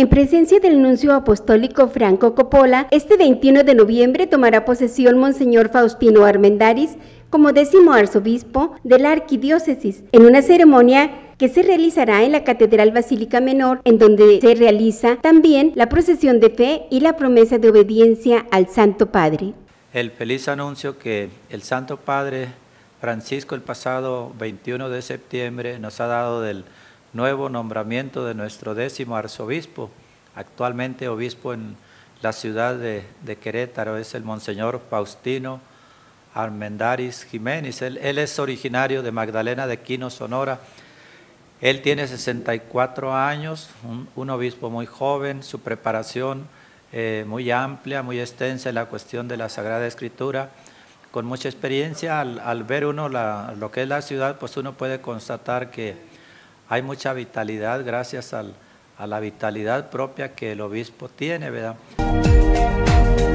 En presencia del nuncio apostólico Franco Coppola, este 21 de noviembre tomará posesión Monseñor Faustino Armendáriz como 10º arzobispo de la arquidiócesis, en una ceremonia que se realizará en la Catedral Basílica Menor, en donde se realiza también la procesión de fe y la promesa de obediencia al Santo Padre. El feliz anuncio que el Santo Padre Francisco el pasado 21 de septiembre nos ha dado del nuevo nombramiento de nuestro 10º arzobispo, actualmente obispo en la ciudad de Querétaro, es el Monseñor Faustino Armendáriz Jiménez. Él es originario de Magdalena de Quino, Sonora. Él tiene 64 años, un obispo muy joven, su preparación muy amplia, muy extensa en la cuestión de la Sagrada Escritura, con mucha experiencia. Al ver uno lo que es la ciudad, pues uno puede constatar que hay mucha vitalidad gracias a la vitalidad propia que el obispo tiene, ¿verdad?